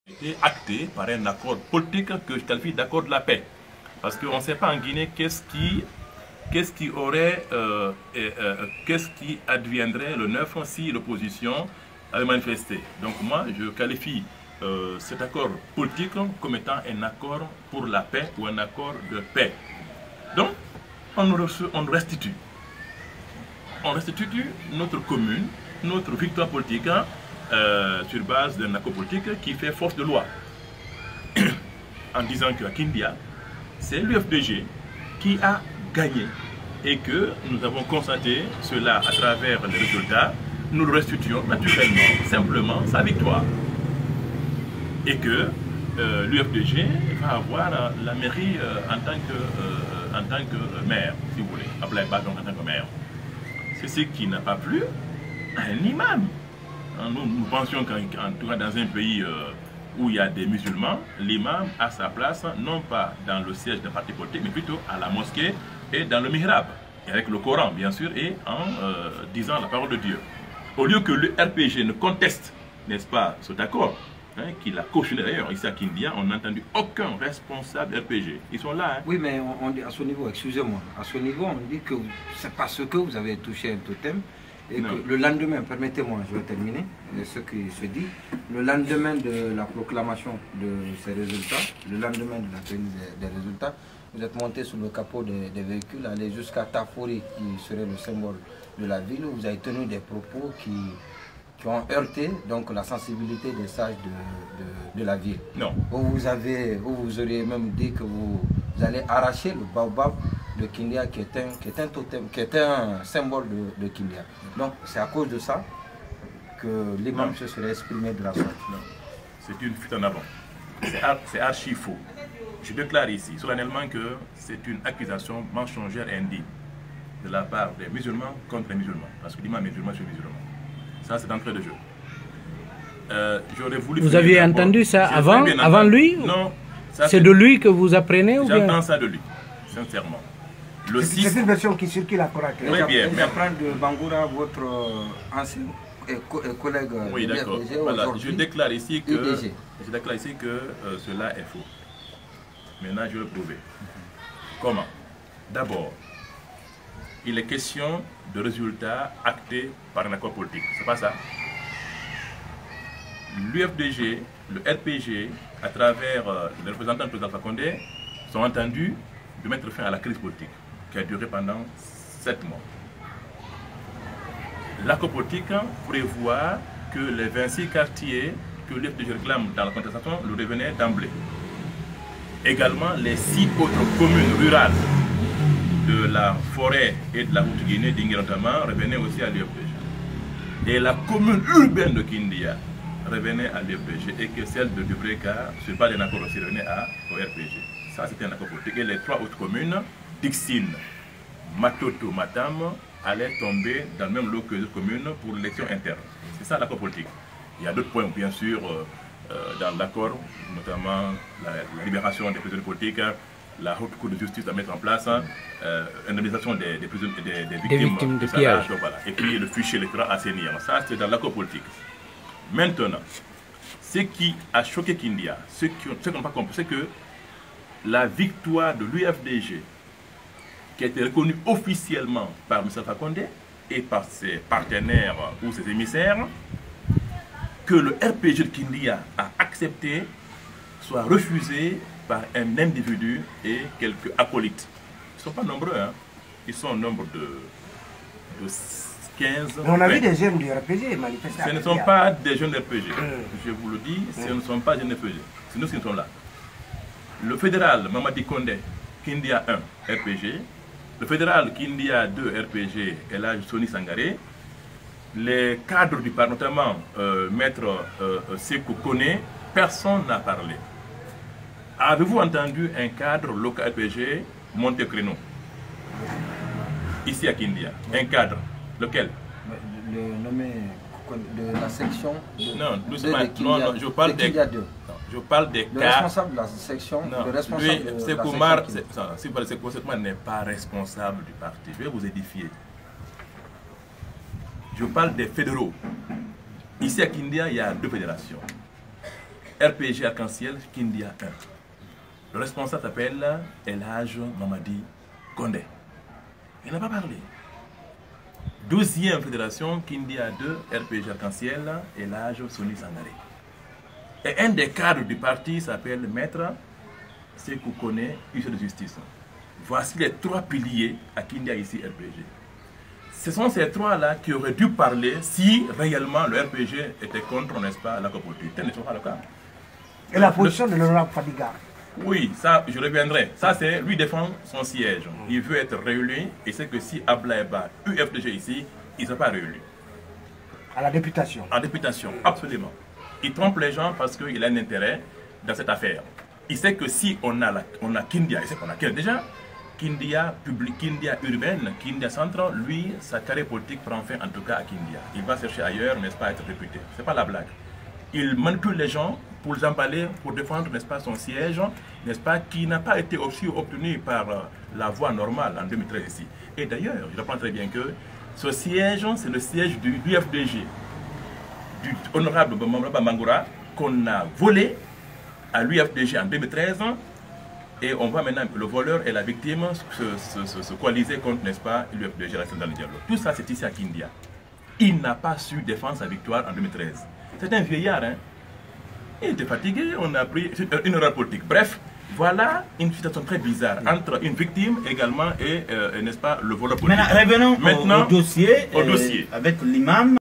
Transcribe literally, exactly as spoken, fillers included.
été acté par un accord politique que je qualifie d'accord de la paix. Parce qu'on ne sait pas en Guinée qu'est-ce qui, qu'est-ce qui aurait, euh, euh, qu'est-ce qui adviendrait le neuf si l'opposition avait manifesté. Donc moi, je qualifie euh, cet accord politique comme étant un accord pour la paix ou un accord de paix. Donc, on nous restitue. On restitue notre commune, notre victoire politique, Euh, sur base d'un accord politique qui fait force de loi. En disant qu'à Kindia, c'est l'U F D G qui a gagné et que nous avons constaté cela à travers les résultats, nous le restituons naturellement, simplement, sa victoire. Et que euh, l'U F D G va avoir euh, la mairie euh, en tant que, euh, en tant que euh, maire, si vous voulez, Ablaye Badong en tant que maire. C'est ce qui n'a pas plu à un imam. Nous, nous pensions qu'en tout cas dans un pays euh, où il y a des musulmans, l'imam a sa place non pas dans le siège d'un parti politique, mais plutôt à la mosquée et dans le mihrab, et avec le Coran bien sûr, et en euh, disant la parole de Dieu. Au lieu que le R P G ne conteste, n'est-ce pas, cet accord, hein, qu'il a cautionné d'ailleurs ici à Kindia, on n'a entendu aucun responsable R P G. Ils sont là. Hein. Oui, mais on, on dit à ce niveau, excusez-moi, à ce niveau, on dit que c'est parce que vous avez touché un totem. Et non. que le lendemain, permettez-moi, je vais terminer ce qui se dit, le lendemain de la proclamation de ces résultats, le lendemain de la tenue des, des résultats, vous êtes monté sur le capot des, des véhicules, allé jusqu'à Tafori, qui serait le symbole de la ville, où vous avez tenu des propos qui, qui ont heurté donc, la sensibilité des sages de, de, de la ville. Non. Où vous, avez, où vous auriez même dit que vous, vous allez arracher le baobab de Kindia qui est un, qui est un, totem, qui est un symbole de, de Kindia. Donc c'est à cause de ça que l'imam se serait exprimé de la sorte. Non, c'est une fuite en avant. C'est ar archi faux. Je déclare ici solennellement que c'est une accusation mensongère et indigne de la part des musulmans contre les musulmans. Parce que l'imam est musulman, je suis musulman. Ça c'est d'entrée de jeu. Euh, voulu vous aviez entendu ça avant, avant lui? Non. C'est de lui que vous apprenez ou bien? J'entends ça de lui, sincèrement. C'est une version qui circule à Korak. Oui, bien. Mais apprendre de Bangoura, votre ancien collègue. Oui, d'accord. Voilà. Je déclare ici que, je déclare ici que euh, cela est faux. Maintenant, je vais le prouver. Comment? D'abord, il est question de résultats actés par un accord politique. C'est pas ça? L'U F D G, le R P G, à travers euh, les représentants du président Fakonde, sont entendus de mettre fin à la crise politique qui a duré pendant sept mois. L'accord politique prévoit que les vingt-six quartiers que l'U F D G réclame dans la contestation le revenaient d'emblée. Également, les six autres communes rurales de la forêt et de la route Guinée, d'Ingé notamment, revenaient aussi à l'U F D G. Et la commune urbaine de Kindia revenait à l'U F D G et que celle de Dubreka, sur pas d'un accord aussi, revenait à, au R P G. Ça, c'était un accord politique. Et les trois autres communes, Dixine, Matoto, Matam, allaient tomber dans le même lot que les autres communes pour l'élection interne. C'est ça l'accord politique. Il y a d'autres points, bien sûr, euh, dans l'accord, notamment la, la libération des prisonniers politiques, la haute cour de justice à mettre en place, euh, indemnisation des, des, des, des, des victimes, des victimes de pillage. Voilà. Et puis le fichier électoral à assainir. Ça, c'est dans l'accord politique. Maintenant, ce qui a choqué Kindia, ce qu'on n'a pas compris, c'est que la victoire de l'U F D G, qui a été reconnue officiellement par M. Fakonde et par ses partenaires ou ses émissaires, que le R P G de Kindia a accepté, soit refusé par un individu et quelques acolytes. Ils ne sont pas nombreux, hein. Ils sont au nombre de, de quinze. Mais on a vu des jeunes du R P G manifester. Ce ne sont pas des jeunes R P G. Mmh. Je vous le dis, ce mmh. ne sont pas des jeunes R P G. C'est nous qui sommes là. Le fédéral Mamadi Kondé, Kindia un, R P G. Le fédéral Kindia deux, R P G, et là, Soni Sangaré. Les cadres du parti, notamment euh, Maître euh, Sekou Kone, personne n'a parlé. Avez-vous entendu un cadre local R P G monter créneau? Ici à Kindia. Un cadre. Lequel? Le nommé de la section de, non, de, doucement, de Kindia, non, non, je parle de des, non, je parle des le cas. responsable de la section, non, le responsable lui, de la Sekou section Mar, si vous parlez de Sekou, Sekou n'est pas responsable du parti. Je vais vous édifier. Je parle des fédéraux. Ici à Kindia, il y a deux fédérations. R P G Arc-en-Ciel Kindia un. Le responsable s'appelle El Hadj Mamadi Condé. Il n'a pas parlé. douzième fédération Kindia deux, R P G Arc-en-Ciel, El Hadj Soni Sangaré. Et un des cadres du parti s'appelle Maître Sékou Koné, huissier de justice. Voici les trois piliers à Kindia ici R P G. Ce sont ces trois-là qui auraient dû parler si réellement le R P G était contre, n'est-ce pas, la copropriété. Tel n'est pas le cas. Et la position de l'honorable Fadiga? Oui, ça, je reviendrai. Ça, c'est lui défend son siège. Il veut être réélu et c'est que si Ablaïba, U F D G ici, il ne sera pas réélu. À la députation? En députation, absolument. Il trompe les gens parce qu'il a un intérêt dans cette affaire. Il sait que si on a, la, on a Kindia, il sait qu'on a quel déjà Kindia public, Kindia urbaine, Kindia centre, lui, sa carrière politique prend fin en tout cas à Kindia. Il va chercher ailleurs, n'est-ce pas, à être député. C'est pas la blague. Il manipule les gens pour les emballer, pour défendre, n'est-ce pas, son siège, n'est-ce pas, qui n'a pas été aussi obtenu par euh, la voie normale en deux mille treize ici. Et d'ailleurs, je reprends très bien que ce siège, c'est le siège du, du F D G, du honorable Bamamba Mangoura, qu'on a volé à l'U F D G en deux mille treize. Et on voit maintenant que le voleur et la victime se, se, se, se coaliser contre, n'est-ce pas, l'U F D G dans le dialogue. Tout ça, c'est ici à Kindia. Il n'a pas su défendre sa victoire en deux mille treize. C'est un vieillard, hein. Il était fatigué, on a pris une erreur politique. Bref, voilà une situation très bizarre entre une victime également et, euh, n'est-ce pas, le voleur politique. Maintenant, revenons maintenant, au, au dossier, au euh, dossier. avec l'imam.